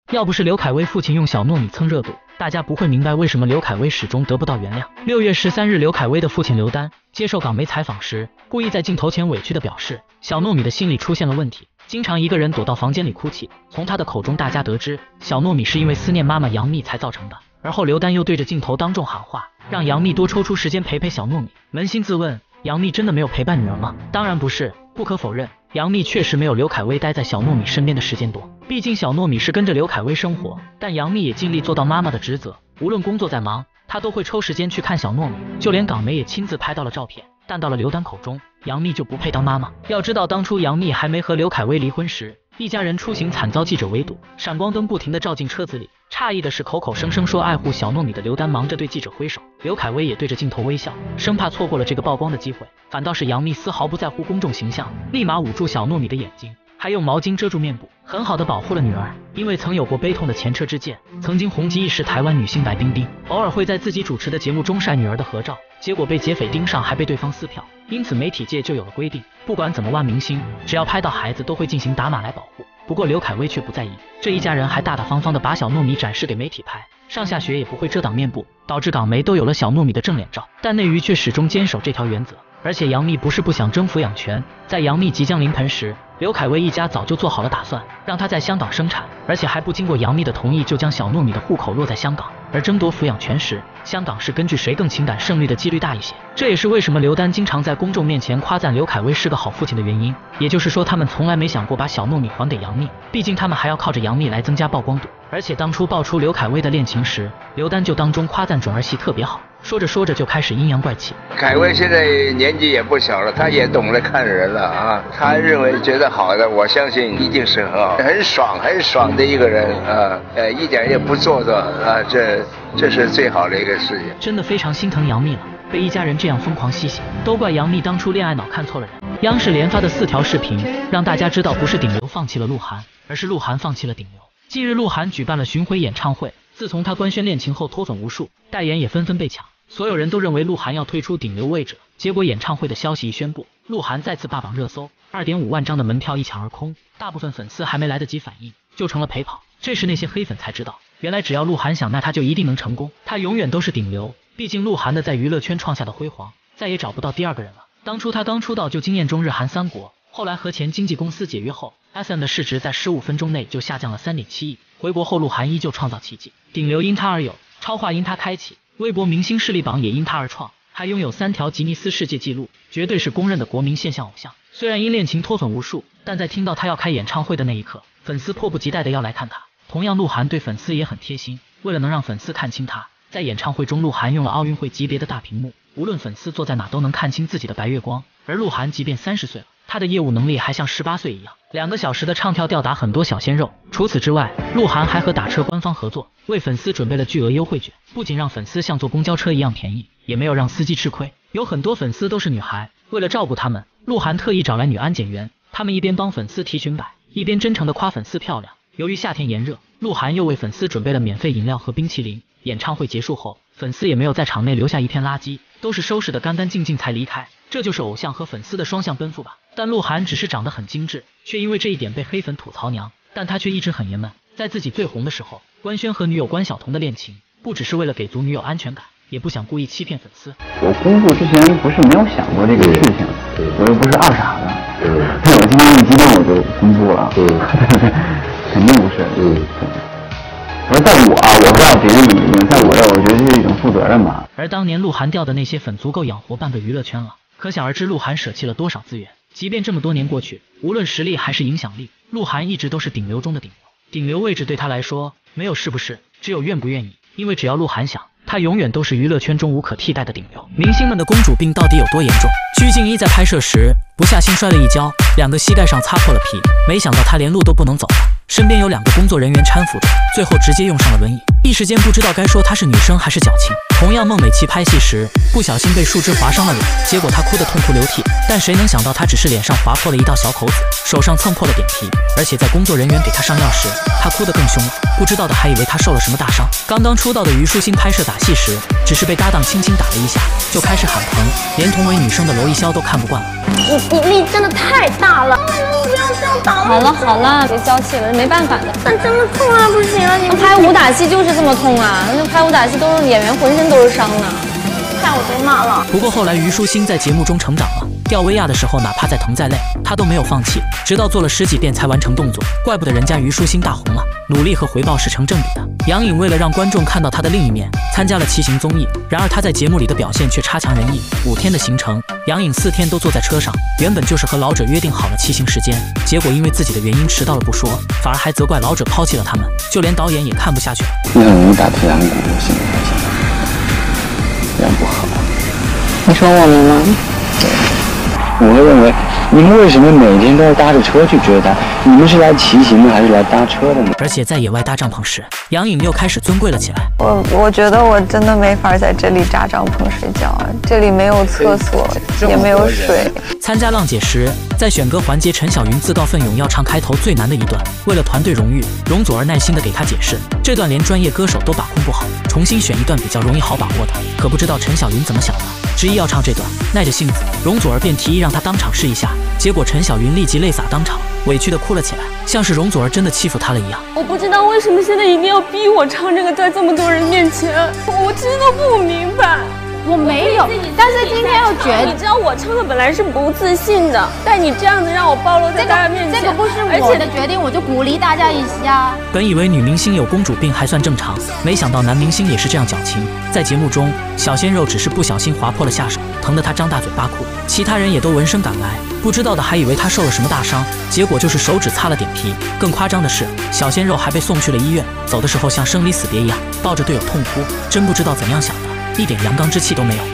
要不是刘恺威父亲用小糯米蹭热度，大家不会明白为什么刘恺威始终得不到原谅。6月13日，刘恺威的父亲刘丹接受港媒采访时，故意在镜头前委屈地表示，小糯米的心理出现了问题，经常一个人躲到房间里哭泣。从他的口中，大家得知小糯米是因为思念妈妈杨幂才造成的。而后刘丹又对着镜头当众喊话，让杨幂多抽出时间陪陪小糯米。扪心自问，杨幂真的没有陪伴女儿吗？当然不是。不可否认，杨幂确实没有刘恺威待在小糯米身边的时间多，毕竟小糯米是跟着刘恺威生活，但杨幂也尽力做到妈妈的职责，无论工作再忙，她都会抽时间去看小糯米，就连港媒也亲自拍到了照片。但到了刘丹口中，杨幂就不配当妈妈。要知道，当初杨幂还没和刘恺威离婚时，一家人出行惨遭记者围堵，闪光灯不停地照进车子里。诧异的是，口口声声说爱护小糯米的刘丹忙着对记者挥手，刘恺威也对着镜头微笑，生怕错过了这个曝光的机会。反倒是杨幂丝毫不在乎公众形象，立马捂住小糯米的眼睛，还用毛巾遮住面部，很好的保护了女儿。因为曾有过悲痛的前车之鉴，曾经红极一时台湾女星白冰冰，偶尔会在自己主持的节目中晒女儿的合照，结果被劫匪盯上，还被对方撕票。因此媒体界就有了规定，不管怎么挖明星，只要拍到孩子都会进行打码来保护。不过刘恺威却不在意，这一家人还大大方方地把小糯米展示给媒体拍，上下学也不会遮挡面部，导致港媒都有了小糯米的正脸照。但内娱却始终坚守这条原则。而且杨幂不是不想争抚养权，在杨幂即将临盆时，刘恺威一家早就做好了打算，让她在香港生产，而且还不经过杨幂的同意就将小糯米的户口落在香港。而争夺抚养权时，香港是根据谁更情感胜利的几率大一些。这也是为什么刘丹经常在公众面前夸赞刘恺威是个好父亲的原因。也就是说，他们从来没想过把小糯米还给杨幂，毕竟他们还要靠着杨幂来增加曝光度。而且当初爆出刘恺威的恋情时，刘丹就当中夸赞准儿戏特别好，说着说着就开始阴阳怪气。 恺威现在年纪也不小了，他也懂得看人了啊。他认为觉得好的，我相信一定是很爽的一个人啊，一点也不做作啊，这是最好的一个事情。 真的非常心疼杨幂了，被一家人这样疯狂嬉戏，都怪杨幂当初恋爱脑看错了人。央视连发的4条视频，让大家知道不是顶流放弃了鹿晗，而是鹿晗放弃了顶流。近日鹿晗举办了巡回演唱会，自从他官宣恋情后脱粉无数，代言也纷纷被抢，所有人都认为鹿晗要退出顶流位置。结果演唱会的消息一宣布，鹿晗再次霸榜热搜，2.5万张的门票一抢而空，大部分粉丝还没来得及反应，就成了陪跑。这时那些黑粉才知道，原来只要鹿晗想，那他就一定能成功，他永远都是顶流。毕竟鹿晗的在娱乐圈创下的辉煌，再也找不到第二个人了。当初他刚出道就惊艳中日韩3国，后来和前经纪公司解约后， SM 的市值在15分钟内就下降了3.7亿。回国后鹿晗依旧创造奇迹，顶流因他而有，超话因他开启，微博明星势力榜也因他而创，还拥有3条吉尼斯世界纪录，绝对是公认的国民现象偶像。虽然因恋情脱粉无数，但在听到他要开演唱会的那一刻，粉丝迫不及待的要来看他。同样鹿晗对粉丝也很贴心，为了能让粉丝看清他，在演唱会中鹿晗用了奥运会级别的大屏幕，无论粉丝坐在哪都能看清自己的白月光。而鹿晗即便30岁了，他的业务能力还像18岁一样，2个小时的唱跳吊打很多小鲜肉。除此之外，鹿晗还和打车官方合作，为粉丝准备了巨额优惠券，不仅让粉丝像坐公交车一样便宜，也没有让司机吃亏。有很多粉丝都是女孩，为了照顾他们，鹿晗特意找来女安检员，他们一边帮粉丝提裙摆，一边真诚地夸粉丝漂亮。由于夏天炎热，鹿晗又为粉丝准备了免费饮料和冰淇淋。演唱会结束后，粉丝也没有在场内留下一片垃圾，都是收拾得干干净净才离开。这就是偶像和粉丝的双向奔赴吧。但鹿晗只是长得很精致，却因为这一点被黑粉吐槽娘，但他却一直很爷们。在自己最红的时候，官宣和女友关晓彤的恋情，不只是为了给足女友安全感，也不想故意欺骗粉丝。 我公布之前不是没有想过这个事情，我又不是二傻子，那我今天一激动我就公布了，肯定不是，而在我不知道别人怎么样，在我这我觉得是一种负责任吧。 而当年鹿晗掉的那些粉足够养活半个娱乐圈了，可想而知鹿晗舍弃了多少资源。即便这么多年过去，无论实力还是影响力，鹿晗一直都是顶流中的顶流。顶流位置对他来说，没有是不是，只有愿不愿意。因为只要鹿晗想，他永远都是娱乐圈中无可替代的顶流。明星们的公主病到底有多严重？鞠婧祎在拍摄时不小心摔了一跤，2个膝盖上擦破了皮，没想到她连路都不能走了，身边有2个工作人员搀扶着，最后直接用上了轮椅，一时间不知道该说她是女生还是矫情。同样孟美岐拍戏时不小心被树枝划伤了脸，结果她哭得痛哭流涕，但谁能想到她只是脸上划破了一道小口子，手上蹭破了点皮，而且在工作人员给她上药时，她哭得更凶了，不知道的还以为她受了什么大伤。刚刚出道的虞书欣拍摄打戏时，只是被搭档轻轻打了一下，就开始喊疼，连同为女生的娄艺潇都看不惯了。 你力真的太大了，能不能不要上倒了。 好了好了，别娇气了，没办法的。 那这么痛啊，不行啊！你拍武打戏就是这么痛啊，那拍武打戏都是演员浑身都是伤呢。 看我被骂了。 不过后来虞书欣在节目中成长了，吊威亚的时候哪怕再疼再累，她都没有放弃，直到做了10几遍才完成动作。怪不得人家虞书欣大红了，努力和回报是成正比的。杨颖为了让观众看到她的另一面，参加了骑行综艺，然而她在节目里的表现却差强人意。5天的行程，杨颖4天都坐在车上，原本就是和老者约定好了骑行时间，结果因为自己的原因迟到了不说，反而还责怪老者抛弃了他们，就连导演也看不下去了。 你很容易打退堂鼓，我现在发现这样不好。 你说我们吗？ 我会认为，你们为什么每天都要搭着车去追他？你们是来骑行的还是来搭车的呢？ 而且在野外搭帐篷时，杨颖又开始尊贵了起来。 我觉得我真的没法在这里扎帐篷睡觉啊，这里没有厕所，也没有水。 参加浪姐时，在选歌环节，陈小云自告奋勇要唱开头最难的一段，为了团队荣誉，容祖儿耐心地给她解释，这段连专业歌手都把控不好，重新选一段比较容易好把握的。可不知道陈小云怎么想的，执意要唱这段，耐着性子，容祖儿便提议让她当场试一下，结果陈小云立即泪洒当场，委屈地哭了起来，像是容祖儿真的欺负她了一样。 我不知道为什么现在一定要逼我唱这个，在这么多人面前，我真的不明白。 我没有，但是今天要你知道我唱的本来是不自信的，但你这样子让我暴露在大家面前， 这个不是我的决定，我就鼓励大家一下。 本以为女明星有公主病还算正常，没想到男明星也是这样矫情。在节目中，小鲜肉只是不小心划破了下手，疼得他张大嘴巴哭，其他人也都闻声赶来，不知道的还以为他受了什么大伤，结果就是手指擦了点皮。更夸张的是，小鲜肉还被送去了医院，走的时候像生离死别一样，抱着队友痛哭，真不知道怎样想的，一点阳刚之气都没有。